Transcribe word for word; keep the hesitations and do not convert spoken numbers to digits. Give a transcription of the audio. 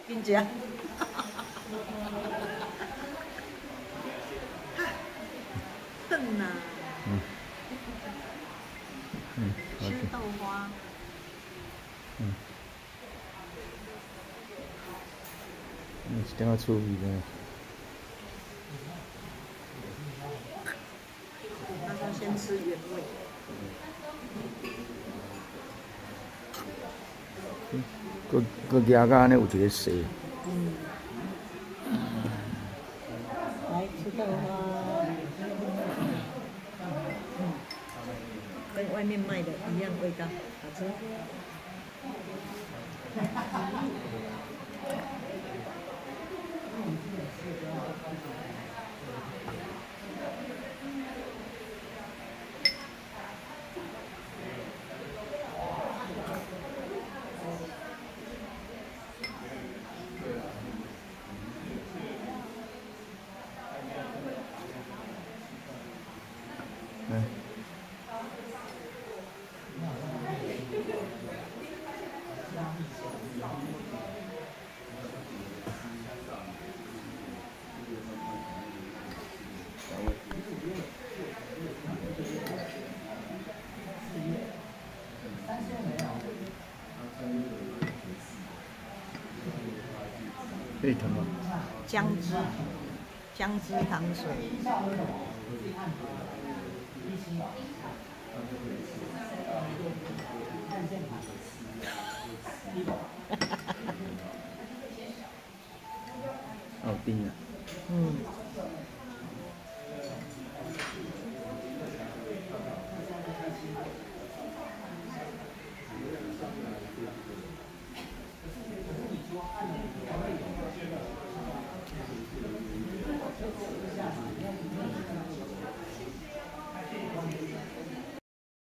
紧食。炖呐。嗯。嗯。吃豆花。嗯。嗯，是点啊趣味的。他说先吃原味。嗯，佮佮夹甲安尼有一个细。嗯。来吃豆花。嗯，跟外面卖的一样味道，好吃。嗯。沸腾吗？姜汁，姜汁糖水。好冰啊！嗯。